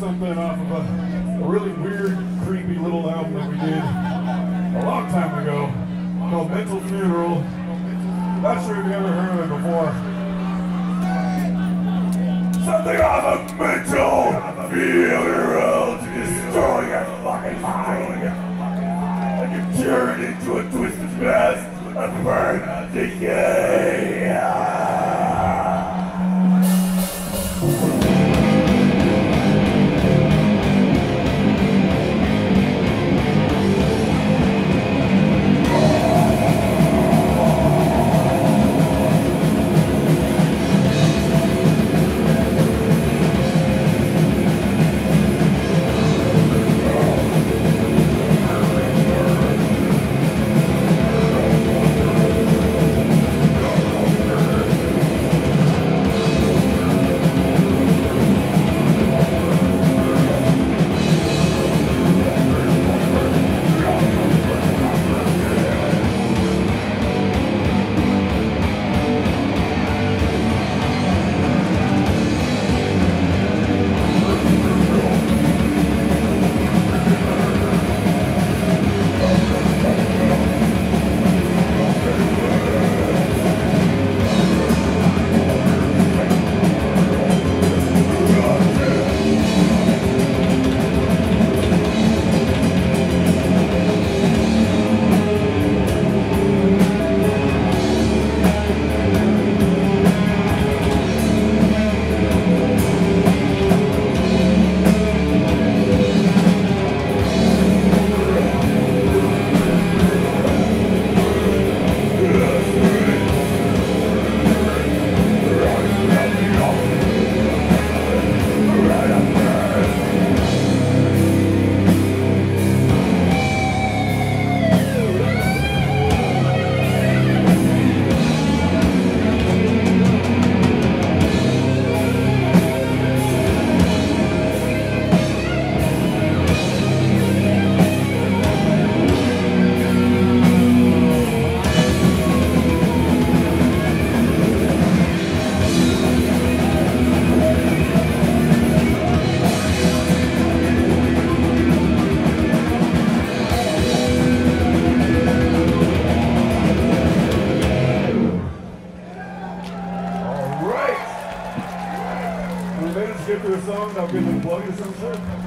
something off of a really weird, creepy little album that we did a long time ago called Mental Funeral. Not sure if you ever heard of it before. Something off of Mental Funeral to destroy your fucking mind. And you turn into a twisted mess of burnt decay. Get to a song, I'll give it a plug or some shit.